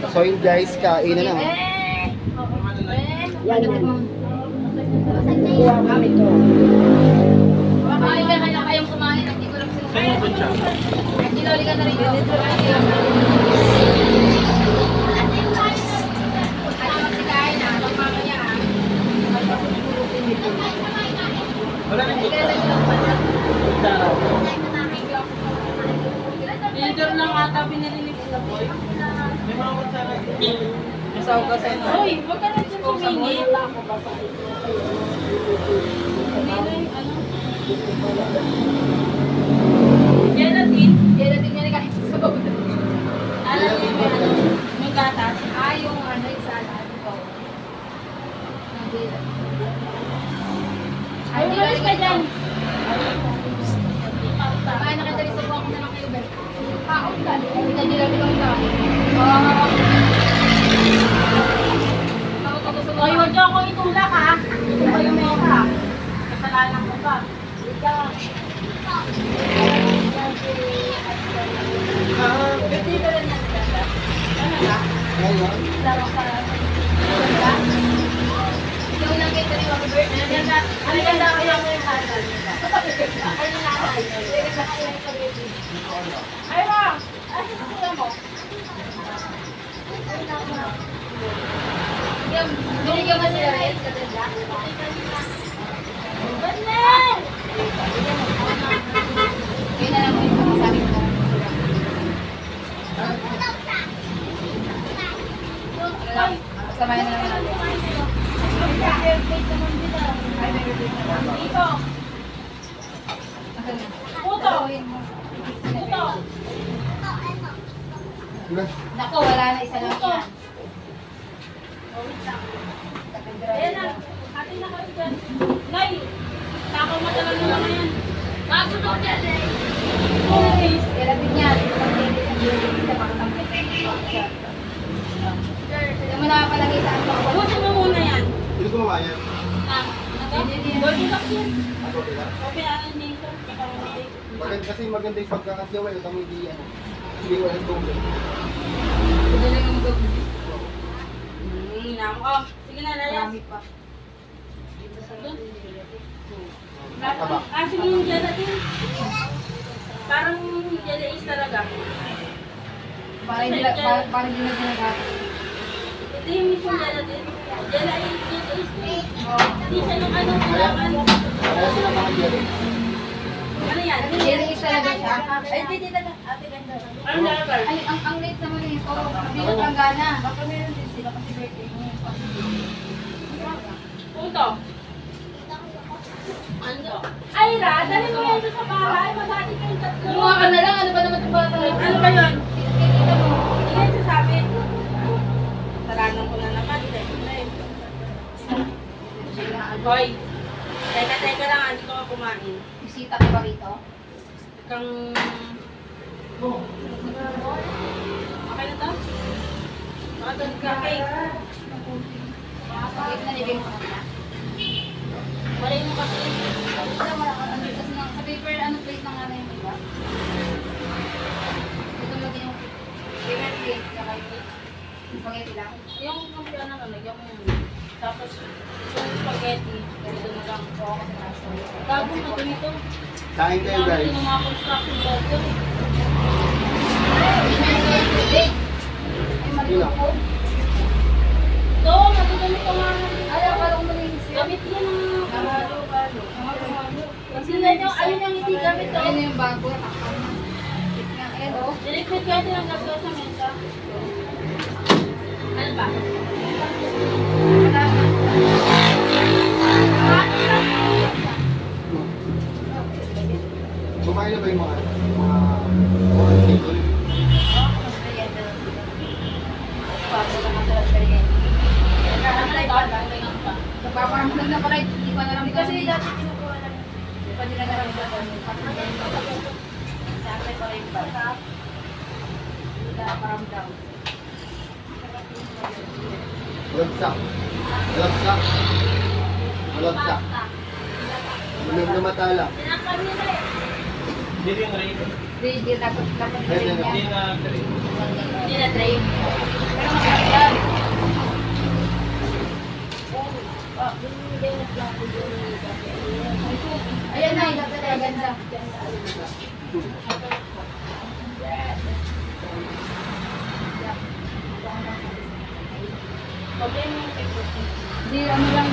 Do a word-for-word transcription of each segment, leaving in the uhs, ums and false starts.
So yun guys, kain na na. Yan yung kuha kami to. Ay, kaya kayong kumain, hindi ko lang sila. Ginoli ka na rin yun. Wala nang buta. Leader lang ata pinilinig sa boy. May mga buta na. Masaw ka sa ino. Uy, huwag ka na dyan sumingit. Gelatin. Gelatin niya na kahit sa bawal. Alam niyo may ano? May gatas. Ah, yung ano, yung salad ko. Ang gelatin. Ay, umalis ka dyan. Kaya nakadali sa buwan ko na lang kayo, Ben. Ah, okay. Hindi ka nilagay lang tao. Ah, Hoy, huwag niyo ako itulak ha. Ito pa yung mesa. Kasalanan ko pa. Pwede ka rin yan. Ano ba? Ngayon, Laro ka. yung unang catering ako, Ben. Ano yan daw yung may halal? Ay, nanay. Ay, ma! Ay, ito mo. Yung, binigyan mo sila rin. Banel! Yun na lang mo yung sabi ko. Samayan na naman natin. Dito. Puto. Puto. Nako, wala na isa lang yan. Ayan na. Atin na kayo dyan. Nay! Takaw matagal naman na yan. Kasunod yan eh. Okay. Kaya din yan. Hindi mo nakapalagay sa ako. Busin mo muna yan. hindi ko mamaya. Ah, ano? Goldilocks yan. Okay, ano nito? Maganda kasi maganda yung pagkakasyawa, yung kami di ano. Hindi walang tubig. Pwede lang yung gold. Hmm, namo. Oh, sige na, layas. Taba. Ah, sige yung gelatin. Parang gelatin talaga. Para hindi na para- para hindi na ginagawa. Ito yung mismong gelatin. Gelatin, gelatin. Hindi siya ng ano, Kaya, kailangan. kaya sila mga dyan. Ano yan? Jelly is talaga siya. Ay, hindi, hindi na. Ate, ganda. Ano na? Ay, ang ang late naman yun. Oh, bilang lang gana. Baka meron din sila kasi birthday mo. Punto. Ano? Ay, Ra, dali mo yan doon sa bahay. Madali kayong tatlo. Kumuha ka na lang. Ano ba naman ito ba talaga? Ano ba yun? Kikita mo. Hindi yan sasabi. Taranan ko na naman. Hoy. Teka, teka lang. Hindi ko ka kumain. Bisita ko ba rito? Kang... Okay na to? Makatag ka cake. Bakit na nibig ko na? Walay mo kasi. Wala, wala ka. Ano, kasi na- sa paper, ano plate ng ano yung iba? Ito lagi yung paper plate. Saka yung plate. Spaghetti lang. Yung kumpira na nalagyan mo yun. Tapos, yung spaghetti, ganito na lang. Oo, kasi nasa. Gago na ganito. Kain kayo guys. Yung mga construction worker. Hindi na yung plate. Ay, maliit ko. Ito, matugamit ko nga. Ay, akala ko maliit siya. Gamit yan ang... Halo, halo. Halo. Kasi na yung, ayun yung hindi gamit to. Ayun yung bago. Takpan na. Ayan, oh. Dilikpit ka din ang gasto sa mesa. Ano ba? Wala na. Kumain na ba yung mga mga mga table? Nagpaparamdam na pala, hindi pa naramdaman. Kasi dati kinukuha lang. Hindi pa nila naramdaman. Dati pa rin ba? Nagpaparamdam. Malagsak. Malagsak. Malagsak. Ulam na matala. Tinakpan nila eh. Hindi rin rin. Hindi, hindi dapat dapat Hindi rin na. Hindi yan. na rin. Hindi na drain. Pero Ganda. Di ano lang.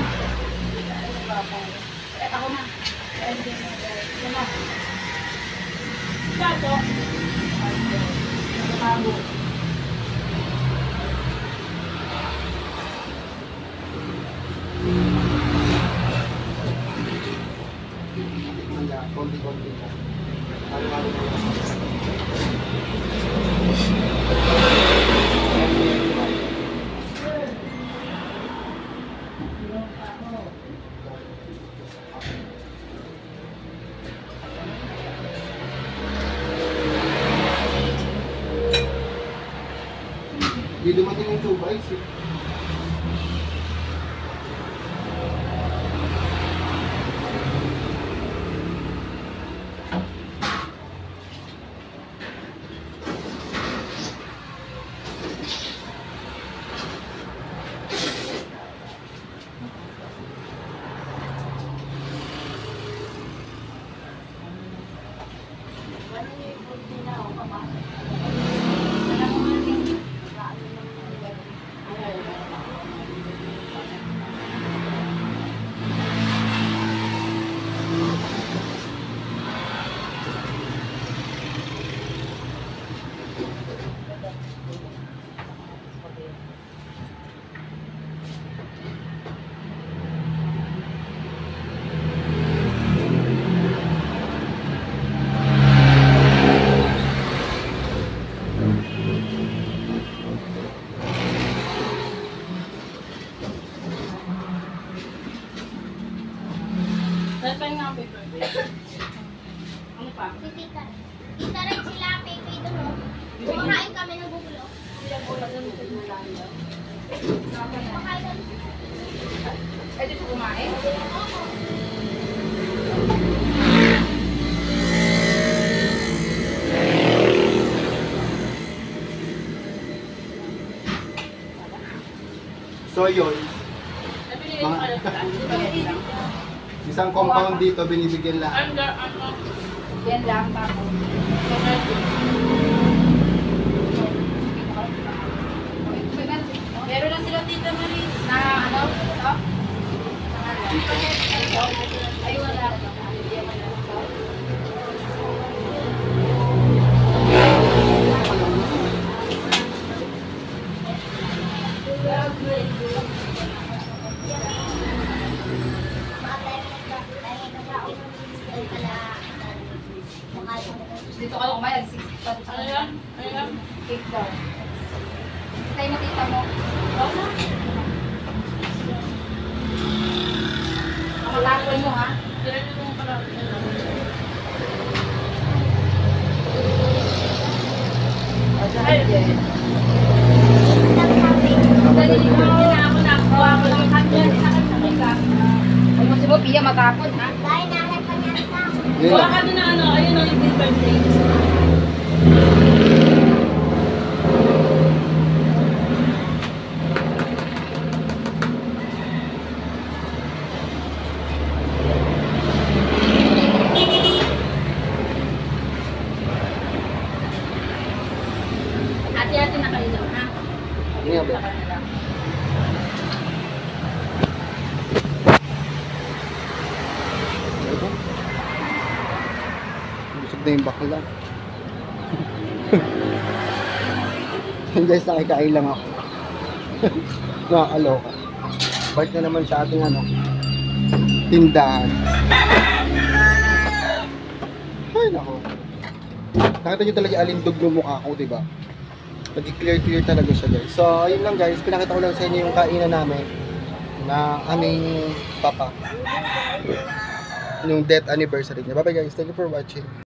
Eh, ako na. Eh, ako na. Kaso, Bago. Manda, konti-konti na. Halo-halo na lang. Hindi dumating yung two bites eh. dahil pa yung nga paper. Ano pa? Si Tita. Tita rin sila, Pepe doon, no? Kumakain kami ng bubulo. Kumakain kami. Eh, di po kumain? So yun, Eh, binigay ko pala sila. isang compound dito binibigyan lang. Under, ano, Yan lang, tapos. Meron lang sila Tita Marie. Na ano? Ito? Ay, wala. Dito ka lang kumain, six months. ano yan? Ano yan? Cake daw. Tayo mo tita mo. Matakoy mo ha. Diretso mo pala. Ay, Dali, hindi na ako nakuha ko ng kanya. Nakasakay ka. Ay mo si mo, Pia, matapon ha. Dahil nahanap niya sa Yun Kuha lang. ka doon na ano, ayun ang yung birthday. Ate-ate na kayo daw, ha? Ano nga ba? Ito. Busog na yung bakla. Yan guys, nakikain lang ako. Nakakaloka. Balik na naman sa ating ano, tindahan. Ay nako. Nakita nyo talaga alindog ng mukha ko, diba? Nag-clear-clear talaga siya guys. So, ayun lang guys. Pinakita ko lang sa inyo yung kainan namin na aming papa. Yung death anniversary niya. Bye bye guys. Thank you for watching.